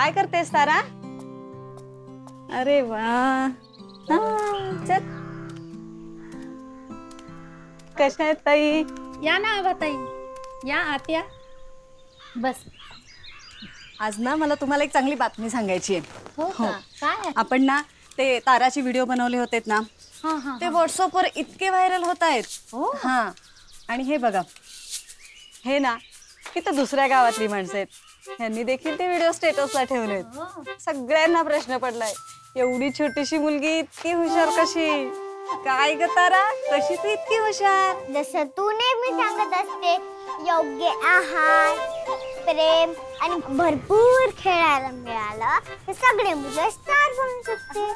काय करतेस तारा? अरे वा, चल. कशा आहेत ताई? या ना आबाताई, या आत या, बस. आज ना मला तुम्हाला एक चांगली बातमी सांगायची आहे. हो का? काय? आपण ना ते ताराचे व्हिडिओ बनवले होते ना, ते व्हॉट्सअपवर इतके व्हायरल होत आहेत. हा, आणि हे बघा, हे ना इथं दुसऱ्या गावातली माणसं आहेत, यांनी देखील ते व्हिडिओ स्टेटसला ठेवलेत. सगळ्यांना प्रश्न पडलाय, एवढी छोटीशी मुलगी इतकी हुशार कशी? काय ग तारा, कशी तू इतकी हुशार? जसं तू नेहमी सांगत असते, योग्य आहार, प्रेम आणि भरपूर खेळायला मिळालं तर सगळे मुलं स्टार बनू शकते.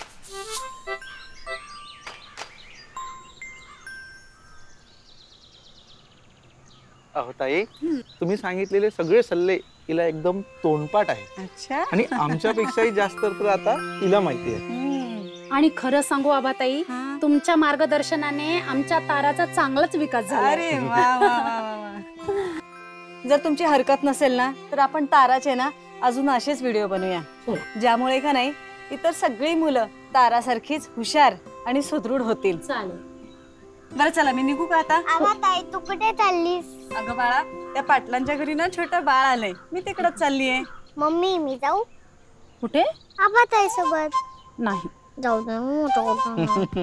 अहो ताई, तुम्ही सांगितलेले सगळे सल्ले तिला एकदम तोंडपाठ आहे. अच्छा. आणि आमच्यापेक्षाही जास्त तर आता तिला माहिती आहे. आणि खरं सांगू आबाताई, तुमच्या मार्गदर्शनाने आमच्या ताराचा चांगलाच विकास झाला. अरे वा वा वा वा. जर तुमची हरकत नसेल ना, तर आपण ताराचे ना अजून असेच व्हिडिओ बनवूया, ज्यामुळे का नाही इतर सगळी मुलं तारासारखीच हुशार आणि सुदृढ होतील. चालेल. बरं चला, मी निघू का आता? आबाताई, तू कुठे चाललीस? अगं बाळा, त्या पाटलांच्या घरी ना छोटं बाळ आलंय, मी तिकडच चाललीये. मम्मी, मी जाऊ? कुठे? आबाताई सोबत. नाही, जाऊ दे.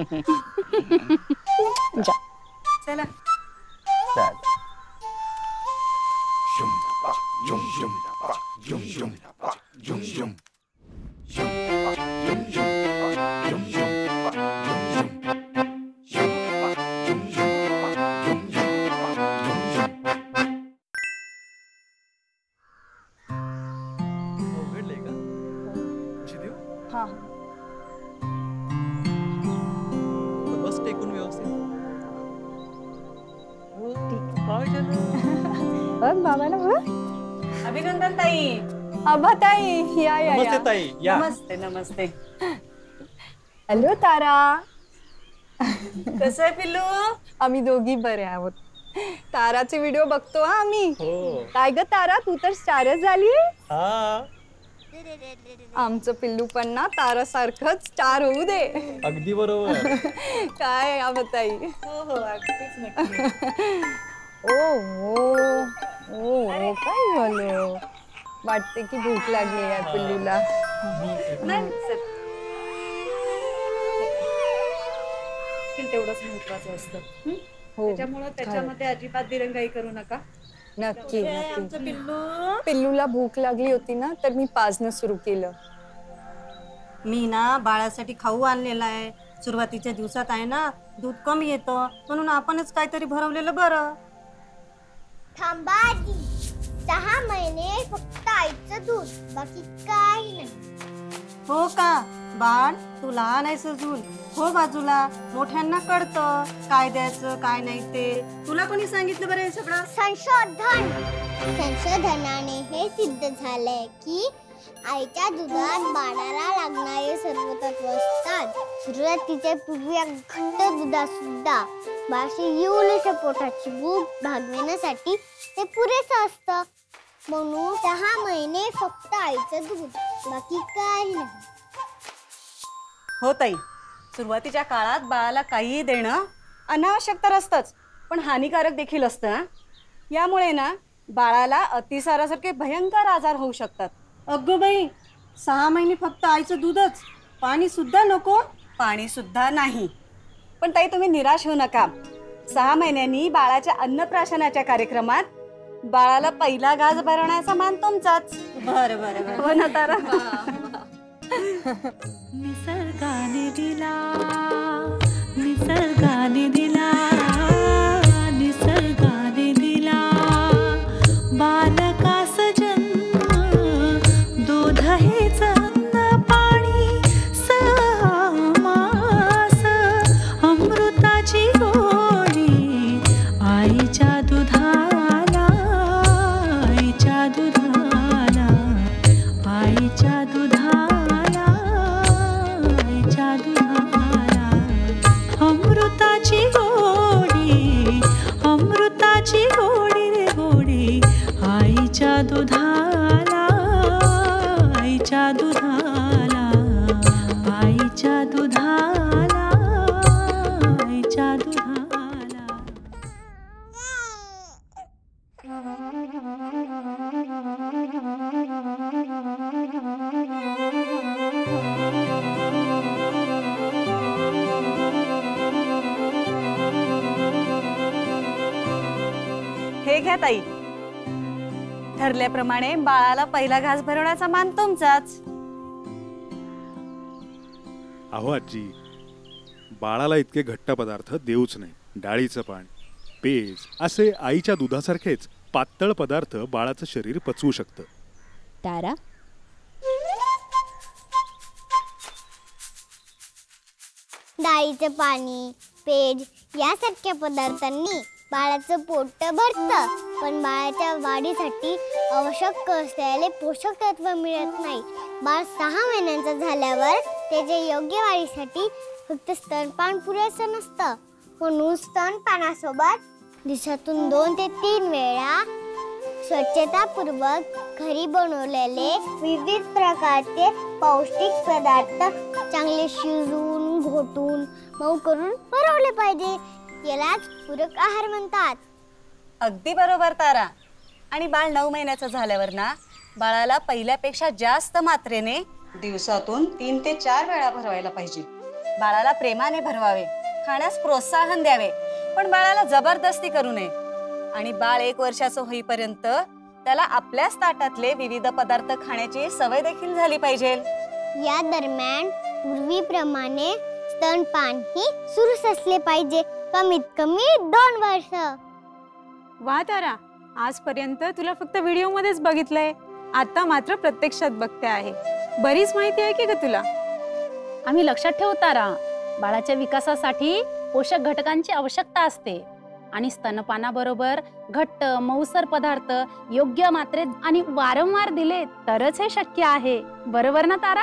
जा. चला. बस टेकून व्यवस्थित. अभिनंदन ताई. आभा ताई, या या. नमस्ते ताई, या. नमस्ते नमस्ते. हॅलो तारा. कसं आहे पिल्लू? आम्ही दोघी बरे आहोत. ताराचे व्हिडिओ बघतो आम्ही. काय ग तारा, तू तर स्टारच झाली. आमचं पिल्लू पण ना तारासारखंच स्टार होऊ दे. अगदी बरोबर. काय आबाताई? हो हो, अगदीच नक्की. ओ काय झालं? वाटते की भूक लागली आहे पिल्लूला. नाही सर, तेवढंच महत्वाचं असतं. हो, त्याच्यामुळे त्याच्यामध्ये अजिबात दिरंगाई करू नका. नक्की आमचं नक्की. पिल्लू. पिल्लूला भूक लागली होती ना, तर मी पाजणं सुरू केलं. मी ना बाळासाठी खाऊ आणलेला आहे. सुरुवातीच्या दिवसात आहे ना दूध कमी येतं, म्हणून आपणच काहीतरी भरवलेलं बरं. थांबा आजी. 6 महिने फक्त आईचं दूध, बाकी काही नाही. हो का बाळ, तू लहान आहेस अजून. हो बाजूला, मोठ्यांना कळतं काय द्यायचं काय नाही ते. तुला कोणी सांगितलं बरं हे सगळं? संशोधनाने हे सिद्ध झालंय की आईच्या दुधात बाळाला लागणारे सर्व तत्व असतात. सुरुवातीच्या पूर्वी घट्ट दुधात सुद्धा बाळाची येऊलच्या पोटाची भूक भागविण्यासाठी ते पुरेसं असतं. म्हणून 6 महिने फक्त आईचं दूध, बाकी काही नाही. हो ताई, सुरुवातीच्या काळात बाळाला काहीही देणं अनावश्यक तर असतंच, पण हानिकारक देखील असतं. यामुळे ना बाळाला अतिसारासारखे भयंकर आजार होऊ शकतात. अगं बाई, 6 महिने फक्त आईचं दूधच, पाणी सुद्धा नको? पाणी सुद्धा नाही. पण ताई तुम्ही निराश होऊ नका. 6 महिन्यांनी बाळाच्या अन्नप्राशनाच्या कार्यक्रमात बाळाला पहिला घास भरवण्याचा मान तुमचाच. बरं बरं बरं. हो ना तारा? निसर्गाने दिला, निसर्गाने दिला, निसर्गाने दिला बालकास जन्म. दूध हेच अन्न पाणी, समास अमृताची गोडी आईच्या दुधाला, आईच्या दुधाला, आईच्या दुधाला, आईच्या दुधाला. हे घ्या ताई. ठरल्याप्रमाणे बाळाला पहिला घास भरवण्याचा मान तुमचाच. अहो आजी, बाळाला इतके घट्ट पदार्थ देऊच नाही. डाळीचं पाणी, पेज असे आईच्या दुधासारखेच पातळ पदार्थ बाळाचं शरीर पचवू शकतं. तारा, डाळीचं पाणी, पेज यासारख्या पदार्थांनी बाळाचं पोट भरतं, पण बाळाच्या वाढीसाठी आवश्यक असलेले पोषक तत्व मिळत नाही. बाळ 6 महिन्यांचं झाल्यावर त्याच्या योग्य वाढीसाठी फक्त स्तनपान पुरेसं नसतं, म्हणून स्तनपानासोबत दिवसातून 2 ते 3 वेळा स्वच्छतापूर्वक घरी बनवलेले विविध प्रकारचे पौष्टिक पदार्थ चांगले शिजवून, घोटून, मऊ करून भरवले पाहिजे. यालाच पूरक आहार म्हणतात. अगदी बरोबर तारा. आणि बाळ 9 महिन्याचं झाल्यावर ना बाळाला पहिल्यापेक्षा जास्त मात्रेने दिवसातून 3 ते 4 वेळा भरवायला पाहिजे. बाळाला प्रेमाने भरवावे, खाण्यास प्रोत्साहन द्यावे, पण बाळाला जबरदस्ती करू नये. आणि बाळ 1 वर्षाचं होईपर्यंत त्याला आपल्याच ताटातले विविध पदार्थ खाण्याची सवय देखील झाली पाहिजे. या दरम्यान पूर्वीप्रमाणे स्तनपान ही सुरूच असले पाहिजे, कमीत कमी 2 वर्ष. वा तारा, आजपर्यंत तुला फक्त व्हिडिओ मध्येच बघितलंय, आता मात्र प्रत्यक्षात बघते आहे. बरीच माहिती आहे की ग तुला. आम्ही लक्षात ठेवू तारा, बाळाच्या विकासासाठी पोषक घटकांची आवश्यकता असते आणि स्तनपानाबरोबर घट्ट मऊसर पदार्थ योग्य मात्रेत आणि वारंवार दिले तरच हे शक्य आहे. बरोबर ना तारा?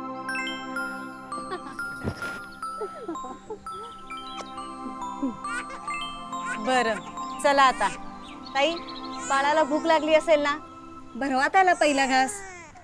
बरं, चला आता. ताई, बाळाला भूक लागली असेल ना, भरवा त्याला पहिला घास.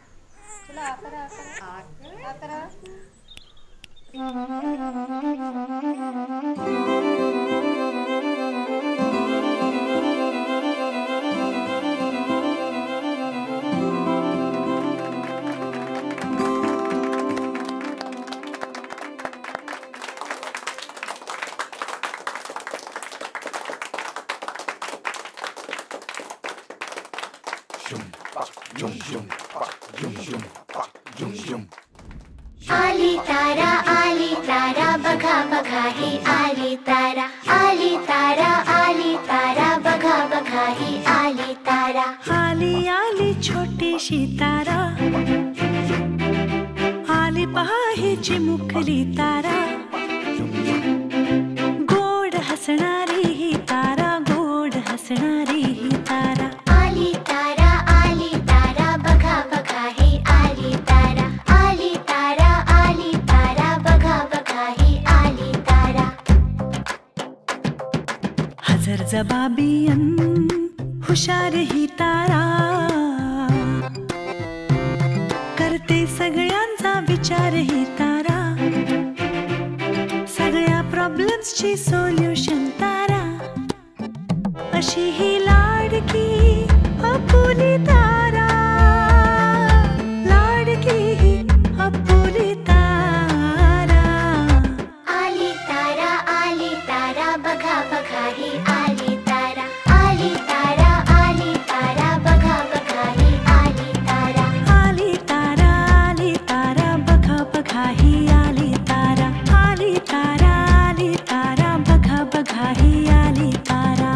आली तारा बघा बघा ही आली तारा. आली तारा बघा बघा ही आली तारा. आली आली छोटीशी तारा, आली पहा ही चिमुकली तारा. गोड हसणारी ही तारा, गोड हसणारी ही तारा. आली तारा बघा बघा ही आली तारा. आली तारा बघा बघा ही आली तारा. हजर जबाबियन हुशार ही तारा, करते सगळ्यांचा विचार ही तारा. सगळ्या प्रॉब्लेम्सची सोल्युशन तारा. अशी ही लाडकी अपुली तारा, लाडकी ही अपुली तारा. आली तारा बघा बघा ही आली तारा. आली तारा बघा बघा ही आली तारा. आली तारा बघा बघा ही आली तारा. आली तारा बघा बघा ही आली तारा.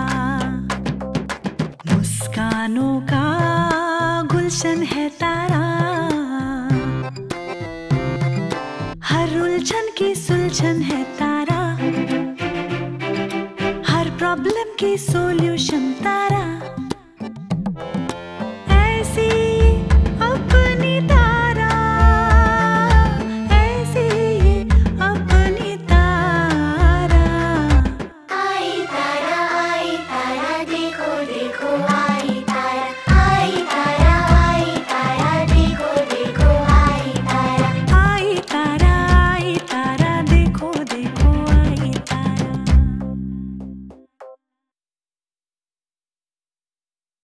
मुस्कानों का गुलशन है तारा, हर उलझन की सुलझन है तारा. हर प्रॉब्लम की सॉल्यूशन तारा.